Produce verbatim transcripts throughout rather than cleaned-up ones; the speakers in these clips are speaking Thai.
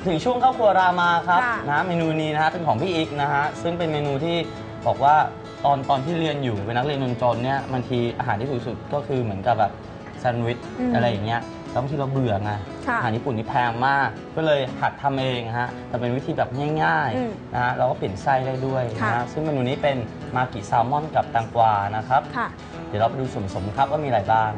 ถึงช่วงข้าวครัวรามาครับนะเมนูนี้นะฮะเป็นของพี่อีกนะฮะซึ่งเป็นเมนูที่บอกว่าตอนตอนที่เรียนอยู่เป็นนักเรียนจนๆเนี่ยบางทีอาหารที่ถูกสุดก็คือเหมือนกับแบบแซนด์วิชอะไรอย่างเงี้ยแล้วบางทีเราเบื่อไงอาหารญี่ปุ่นนี่แพงมากก็เลยหัดทำเองฮะแต่เป็นวิธีแบบง่ายๆนะฮะเราก็เปลี่ยนไส้ได้ด้วยนะซึ่งเมนูนี้เป็นมากิแซลมอนกับแตงกวานะครับเดี๋ยวเราไปดูส่วนผสมครับว่ามีอะไรบ้าง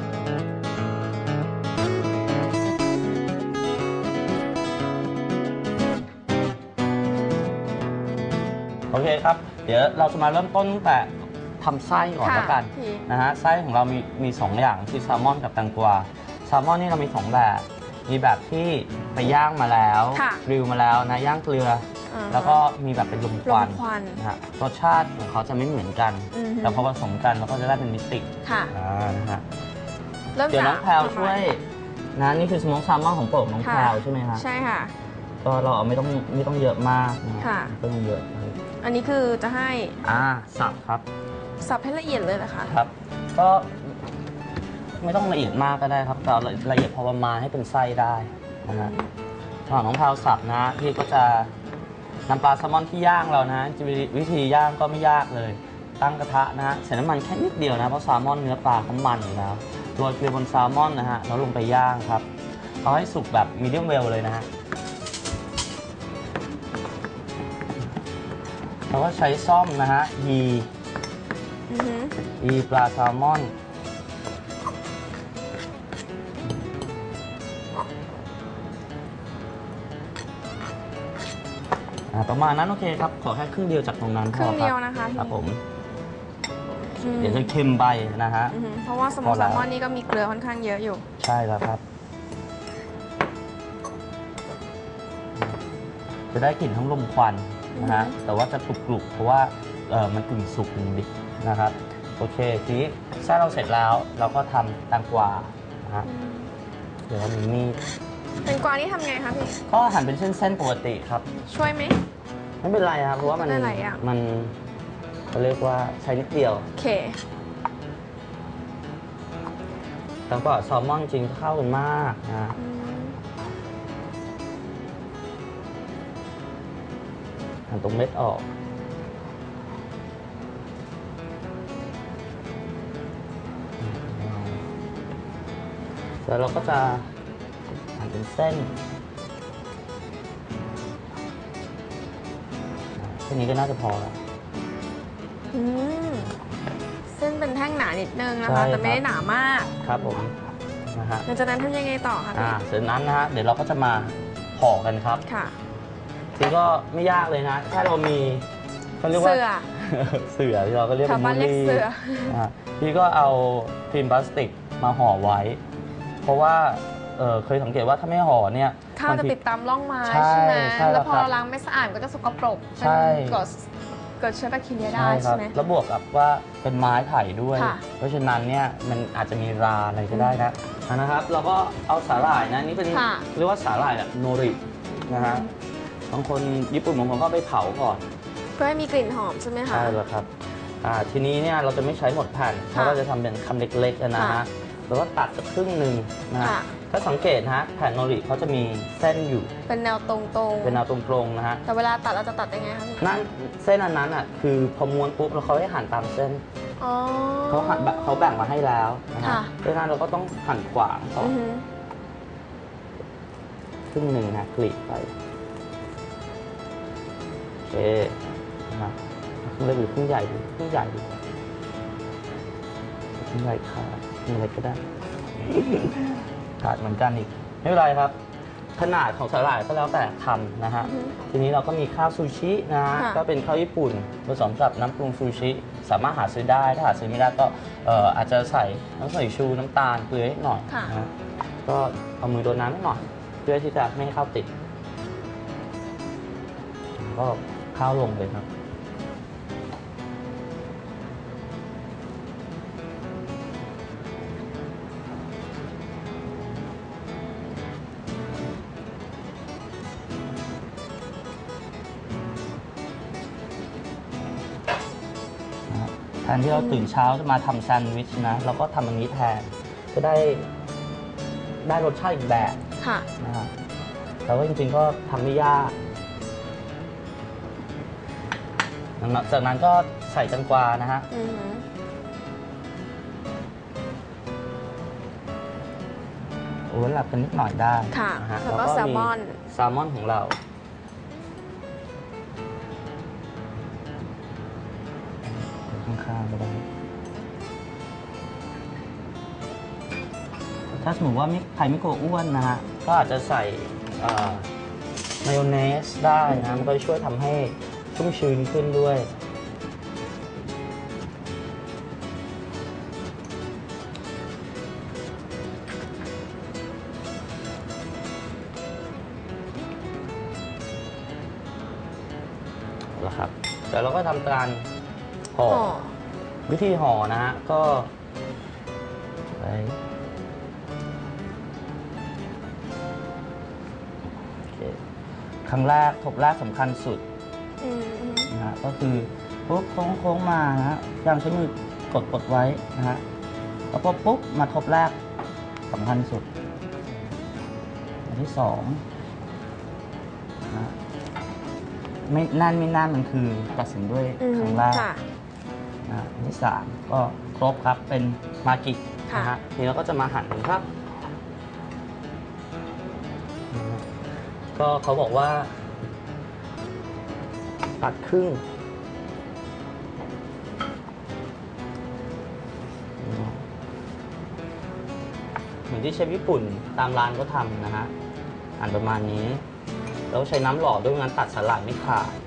โอเคครับเดี๋ยวเราจะมาเริ่มต้นตั้งแต่ทำไส้ก่อนแล้วกันนะฮะไส้ของเรามีมีสองอย่างคือแซลมอนกับแตงกวาแซลมอนนี่เรามีสองแบบมีแบบที่ไปย่างมาแล้วกริลมาแล้วนะย่างเกลือแล้วก็มีแบบเป็นลมควันนะฮะรสชาติของเขาจะไม่เหมือนกันแต่พอผสมกันเราก็จะได้เป็นมิตินะฮะเดี๋ยวน้องแพลวช่วยนะนี่คือสโมกแซลมอนของโปรดน้องแพลวใช่ไหมคะใช่ค่ะก็เราเอาไม่ต้องไม่ต้องเยอะมากนะไม่ต้องเยอะอันนี้คือจะให้อ่าสับครับสับให้ละเอียดเลยนะคะครับก็ไม่ต้องละเอียดมากก็ได้ครับแต่ละเอียดพอประมาณให้เป็นไส้ได้นะฮะส่วนน้องแพลวสับนะพี่ก็จะนำปลาแซลมอนที่ย่างเรานะวิธีย่างก็ไม่ยากเลยตั้งกระทะนะฮะใส่น้ำมันแค่นิดเดียวนะเพราะแซลมอนเนื้อปลาเขามันอยู่แล้วโรยเกลือบนแซลมอนนะฮะแล้วลงไปย่างครับเอาให้สุกแบบมีเดียมเวลเลยนะฮะเราก็ใช้ซ่อมนะฮะยียีปลาแซลมอนประมาณนั้นโอเคครับขอแค่ครึ่งเดียวจากตรงนั้นพอครับครึ่งเดียวนะคะครับผมเดี๋ยวจะเค็มไปนะฮะเพราะว่าสโมกแซลมอนนี่ก็มีเกลือค่อนข้างเยอะอยู่ใช่แล้วครับจะได้กลิ่นทั้งลมควันนะฮะแต่ว่าจะกรุบๆเพราะว่าเออมันกึ่งสุกกึ่งดิบนะครับโอเคทีนี้ไส้เราเสร็จแล้วเราก็ทำแตงกวานะฮะเดี๋ยวเรามีมีดแตงกวานี่ทำไงคะพี่ก็หั่นเป็นเส้นๆปกติครับช่วยไหมไม่เป็นไรครับเพราะว่ามันมันเขาเรียกว่าใช้นิดเดียวโอเคแตงกวาแซลมอนจริงเข้ากันมากนะหั่นตรงเม็ดออกแล้วเราก็จะหั่นเป็นเส้นแค่นี้ก็น่าจะพอแล้วเส้นเป็นแท่งหนานิดนึงนะคะแต่ไม่ได้หนามากครับผมนะฮะหลังจากนั้นทำยังไงต่อคะอ่าเสร็จนั้นนะฮะเดี๋ยวเราก็จะมาห่อกันครับค่ะทีก็ไม่ยากเลยนะแค่เรามีเขาเรียกว่าเสือเสือที่เราก็เรียกว่ามูลี่พี่ก็เอาฟิล์มพลาสติกมาห่อไว้เพราะว่าเออเคยสังเกตว่าถ้าไม่ห่อเนี่ยข้าวจะติดตามร่องไม้ใช่ไหมแล้วพอล้างไม่สะอาดก็จะสกปรกใช่เกิดเกิดเชื้อแบคทีเรียได้ใช่ไหมแล้วบวกกับว่าเป็นไม้ไผ่ด้วยเพราะฉะนั้นเนี่ยมันอาจจะมีราอะไรก็ได้นะนะครับเราก็เอาสาหร่ายนะนี่เป็นเรียกว่าสาหร่ายแบบโนรินะฮะบางคนญี่ปุ่นบางคนก็ไปเผาก่อนเพื่อให้มีกลิ่นหอมใช่ไหมคะใช่แล้วครับทีนี้เนี่ยเราจะไม่ใช้หมดแผ่นเพราะเราจะทำเป็นคำเล็กๆนะฮะแล้วก็ตัดสักครึ่งหนึ่งนะถ้าสังเกตฮะแผ่นโนริเขาจะมีเส้นอยู่เป็นแนวตรงๆเป็นแนวตรงๆนะฮะแต่เวลาตัดเราจะตัดยังไงคะนั่นเส้นอันนั้นอ่ะคือพอม้วนปุ๊บแล้วเขาให้หั่นตามเส้นเขาหั่นเขาแบ่งมาให้แล้วนะฮะดังนั้นเราก็ต้องหั่นขวางต่อครึ่งหนึ่งนะกรีดไปโอเคนะครึ่งเล็กหรือครึ่งใหญ่ครึ่งใหญ่ดีครึ่งใหญ่ขาดครึ่งเล็กก็ได้ขาดเหมือนกันอีกไม่เป็นไรครับขนาดของสาหร่ายก็แล้วแต่ทำนะฮะทีนี้เราก็มีข้าวซูชินะฮะก็เป็นข้าวญี่ปุ่นผสมกับน้ำปรุงซูชิสามารถหาซื้อได้ถ้าหาซื้อไม่ได้ก็อาจจะใส่น้ำใส่ชูน้ำตาลเกลือนิดหน่อยนะก็เอามือโดนน้ำนิดหน่อยเพื่อที่จะไม่ให้ข้าวติดก็ข้าวลงเลยครับแทนที่เราตื่นเช้าจะมาทำแซนด์วิชนะเราก็ทำอันนี้แทนจะได้ได้รสชาติอีกแบบนะฮะแล้วก็จริงๆก็ทำไม่ยากจากนั้นก็ใส่แตงกวานะฮะโอ้หลับกันนิดหน่อยได้ค่ะนะฮะแล้วก็แซลมอนแซลมอนของเราข้างๆก็ได้ถ้าสมมติว่าไม่ใครไม่กลัวอ้วนนะฮะก็อาจจะใส่มายองเนสได้นะมันก็ช่วยทำให้ชุ่มชื้นขึ้นด้วยแล้วครับเดี๋ยวเราก็ทำการห่อวิธีห่อนะฮะก็ไปครั้งแรกทบแรกสำคัญสุดนะฮะก็คือปุ๊บโค้งโค้งมานะฮะยังใช้มือกดกดไว้นะฮะแล้วก็ปุ๊บมาทบแรกสำคัญสุดอันที่สองนะไม่นั่นไม่นั่นมันคือตัดสินด้วยครั้งแรกนะอันที่สามก็ครบครับเป็นมากินะฮะทีนี้เราก็จะมาหั่นครับก็เขาบอกว่าตัดครึ่งเหมือนที่เชฟญี่ปุ่นตามร้านก็ทำนะฮะอันประมาณนี้แล้วใช้น้ำหล่อด้วยงั้นตัดสลัดไม่ขาด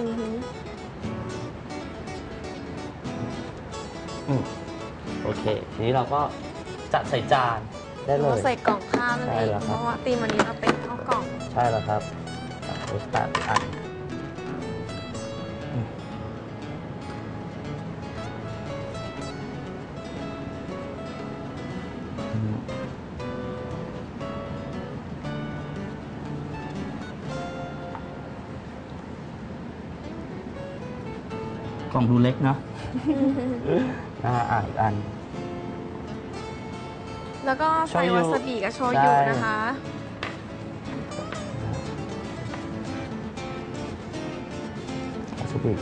โอเคทีนี้เราก็จัดใส่จานได้เลยใส่กล่องข้าวนั่นเองเพราะว่าตีมวันนี้เราเป็นข้าวกล่องใช่แล้วครับโอเคอันกล่องดูเล็กเนาะอ่าอีกอันแล้วก็ใส่วาซาบิกับโชยุนะคะวาซาบิ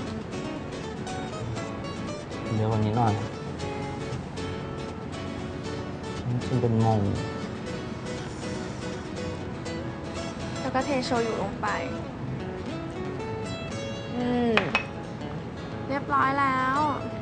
เยอะกว่านี้หน่อยนี่คือเป็นมงแล้วก็เทโชยุลงไปอืมเรียบร้อยแล้ว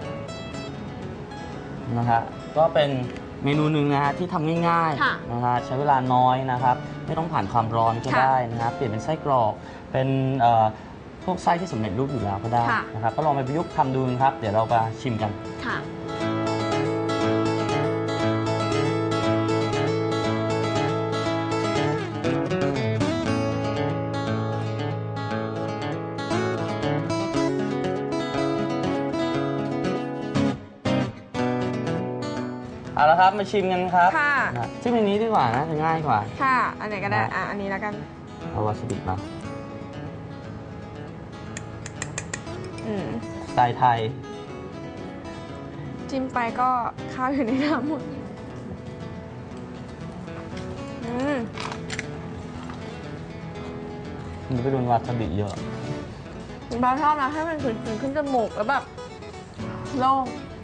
นะฮะก็เป็นเมนูหนึ่งนะฮะที่ทำง่ายๆนะฮะใช้เวลาน้อยนะครับไม่ต้องผ่านความร้อนก็ได้นะครับเปลี่ยนเป็นไส้กรอกเป็นพวกไส้ที่สำเร็จรูปอยู่แล้วก็ได้นะครับก็ลองไปประยุกต์ทำดูนะครับเดี๋ยวเรามาชิมกันค่ะเอาละครับมาชิมกันครับค่ะชิมอันนี้ดีกว่านะจะง่ายกว่าค่ะอันไหนก็ได้อ่ะอันนี้แล้วกันเอาวาซาบิมาสไตล์ไทยจิ้มไปก็ข้าวอยู่ในน้ำหมดอืมมันไปโดนวาซาบิเยอะผมชอบนะให้มันขึ้นขึ้นจมูกแล้วแบบโล่ง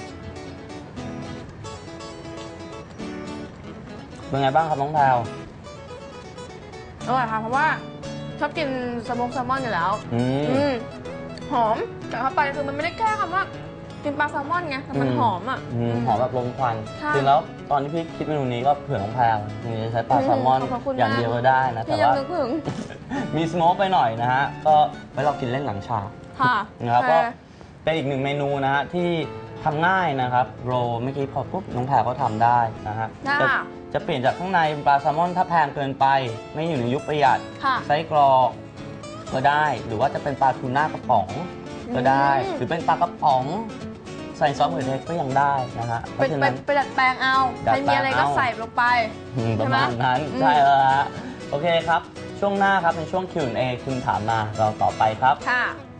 เป็นไงบ้างครับน้องแพรวอร่อยค่ะเพราะว่าชอบกินสโมกแซลมอนอยู่แล้วอืมหอมแต่เข้าไปคือมันไม่ได้แค่คำว่ากินปลาแซลมอนไงแต่มันหอมอ่ะหอมแบบลมควันจริงแล้วตอนที่พี่คิดเมนูนี้ก็เผื่อน้องแพรวมีใช้ปลาแซลมอนอย่างเดียวก็ได้นะแต่ว่ามีสโมกไปหน่อยนะฮะก็ไว้เรากินเล่นหลังฉากนะครับก็เป็นอีกหนึ่งเมนูนะฮะที่ทำง่ายนะครับโรเมื่อกี้พอปุ๊บน้องแพรก็ทำได้นะฮะจะจะเปลี่ยนจากข้างในปลาแซลมอนถ้าแพงเกินไปไม่อยู่ในยุคประหยัดไส้กรอกก็ได้หรือว่าจะเป็นปลาทูน่ากระป๋องก็ได้หรือเป็นปลากระป๋องใส่ซอสมะเขือเทศก็ยังได้นะฮะเพราะฉะนั้นไปดัดแปลงเอาใครมีอะไรก็ใส่ลงไปประมาณนั้นใช่แล้วฮะโอเคครับช่วงหน้าครับในช่วง คิว แอนด์ เอ คุณถามมาเราต่อไปครับค่ะ